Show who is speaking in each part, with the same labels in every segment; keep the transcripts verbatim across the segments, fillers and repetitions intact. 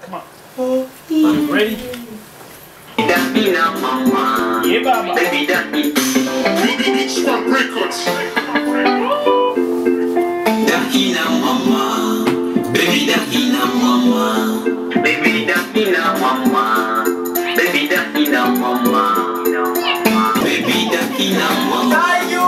Speaker 1: Come on. You ready? Yeah, Baba.
Speaker 2: Baby Dahina. Baby Beach Park Records. Dahina mama. Baby Dahina mama. Baby Dahina mama. Baby Dahina mama. Baby Dahina mama.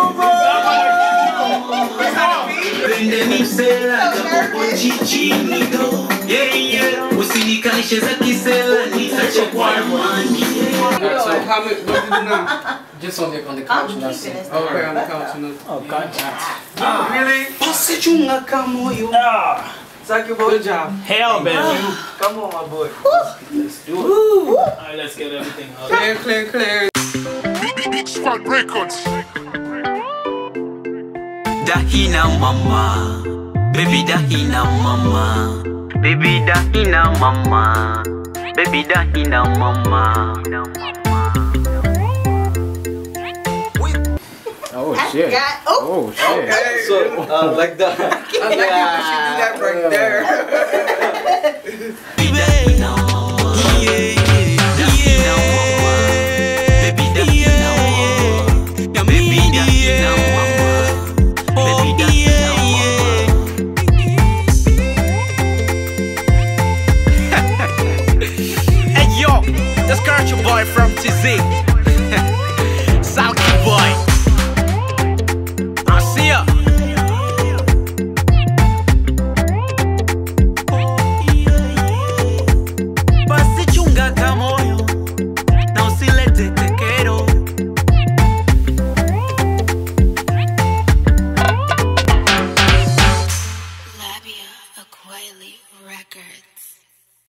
Speaker 2: Pendeni msela japo chichini do. Yeah yeah. Usinikanishe za kisela nitacho kwa amani.
Speaker 3: So how many? What do you do now? Just on the on the couch now. Okay, on the couch now.
Speaker 1: Oh, contact.
Speaker 3: Ah, really?
Speaker 2: Pasichunga kamoyo.
Speaker 1: Ah,
Speaker 3: Good job.
Speaker 1: hell, baby.
Speaker 3: Come on, my boy.
Speaker 1: Let's do it. Alright, let's get everything out.
Speaker 3: Clear, clear, clear.
Speaker 2: Beach Park Records. Dahina mama. Baby Dahina mama. Baby Dahina mama. Baby Dahina mama.
Speaker 4: Oh shit. Oh shit.
Speaker 3: Okay. So, uh, like that. I like yeah. You should do that right there.
Speaker 2: Baby Dahina mama. Yeah, Dahina mama. Baby Dahina mama. Baby Dahina mama. Baby Dahina mama.
Speaker 5: Hey yo, that's Culture Boy from T Z.